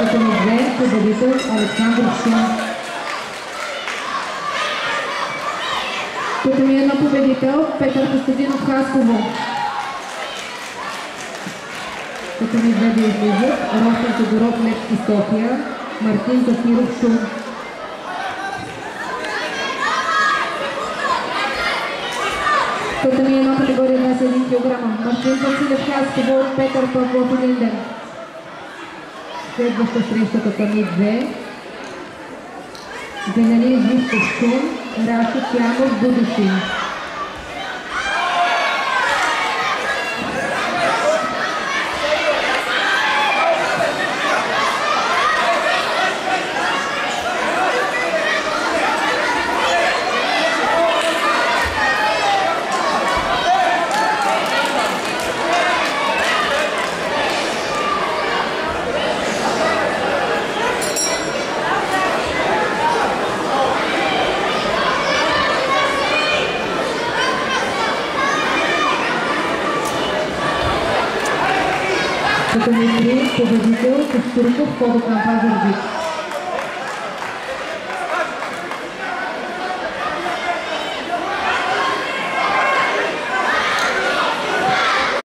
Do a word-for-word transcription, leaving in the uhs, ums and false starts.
Като две победител Александър Шум. Като ми едно победител Петър Костадинов Хасково. Като ми две да излизат Ростен Тодоров Левски София, Мартин Зафиров Шум. Като ми едно категория двадесет и един килограма Мартин Василев Хасково, Петър Павлов Линден. Следваща среща като ми две Венелин Живков Шум, Раши Тянов Будушин. Като ми три победител Костурков Ходокан Пазарджик.